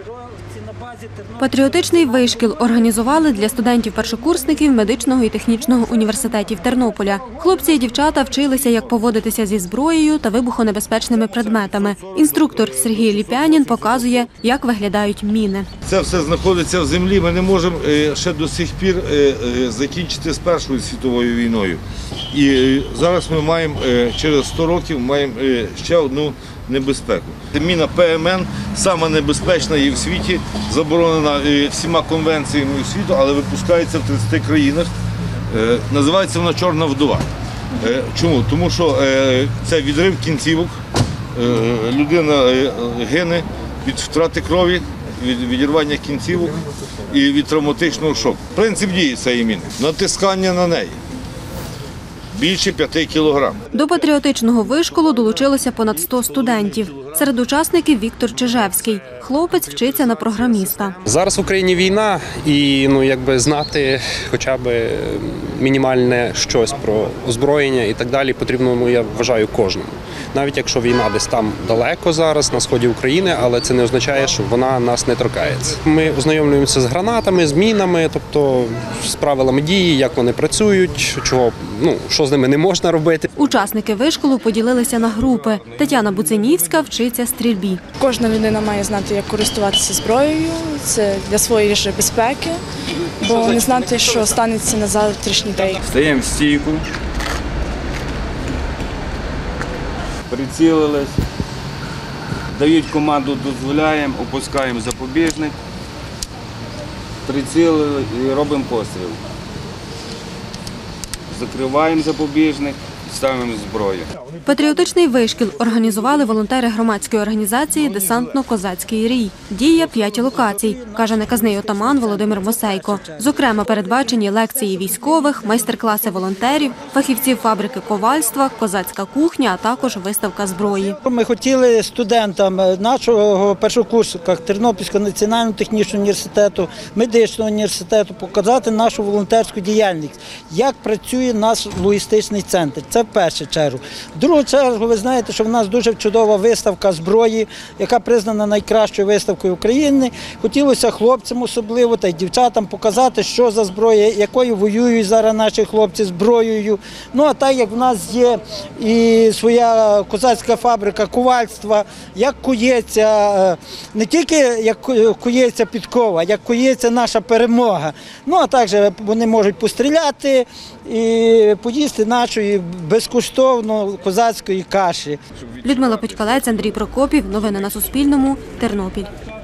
Патріотичний вишкіл організували для студентів-першокурсників медичного і технічного університетів Тернополя. Хлопці і дівчата вчилися, як поводитися зі зброєю та вибухонебезпечними предметами. Інструктор Сергій Ліпянін показує, як виглядають міни. Це все знаходиться в землі. Ми не можемо ще до сих пір закінчити з Першою світовою війною. І зараз ми маємо, через 100 років, маємо ще одну небезпеку. Міна ПМН сама небезпечна і в світі, заборонена всіма конвенціями світу, але випускається в 30 країнах. Називається вона «Чорна вдова». Чому? Тому що це відрив кінцівок, людина гине від втрати крові, від відірвання кінцівок і від травматичного шоку. Принцип дії цієї міни – натискання на неї. Більше 5 кілограм. До патріотичного вишколу долучилося понад 100 студентів. Серед учасників Віктор Чижевський. Хлопець вчиться на програміста. Зараз в Україні війна і знати хоча б мінімальне щось про озброєння і так далі потрібно, я вважаю, кожному. Навіть якщо війна десь там далеко зараз, на сході України, але це не означає, що вона нас не торкається. Ми ознайомлюємося з гранатами, з мінами, тобто з правилами дії, як вони працюють, що з ними не можна робити. Учасники вишколу поділилися на групи. Тетяна Буценівська вчиться стрільбі. Кожна людина має знати, як користуватися зброєю, це для своєї ж безпеки, бо не знати, що станеться на завтрашній день. Стаємо в стійку, прицілились, дають команду, дозволяємо, опускаємо запобіжник, прицілили і робимо постріл. Закриваємо запобіжник, ставимо зброю. Патріотичний вишкіл організували волонтери громадської організації «Десантно-козацький рій». Діє 5 локацій, каже наказний отаман Володимир Мосейко. Зокрема, передбачені лекції військових, майстер-класи волонтерів, фахівців фабрики ковальства, козацька кухня, а також виставка зброї. Ми хотіли студентам нашого першокурсника Тернопільського національного технічного університету, медичного університету показати нашу волонтерську діяльність, як працює наш логістичний центр. Це в першу чергу. В другу чергу, ви знаєте, що в нас дуже чудова виставка зброї, яка признана найкращою виставкою України. Хотілося хлопцям особливо та й дівчатам показати, що за зброя, якою воюють зараз наші хлопці зброєю. Ну, а так як в нас є і своя козацька фабрика ковальства, як кується, не тільки як кується підкова, як кується наша перемога. Ну, а також вони можуть постріляти і поїсти нашої безкоштовно козацької каші. Людмила Путькалець, Андрій Прокопів. Новини на Суспільному. Тернопіль.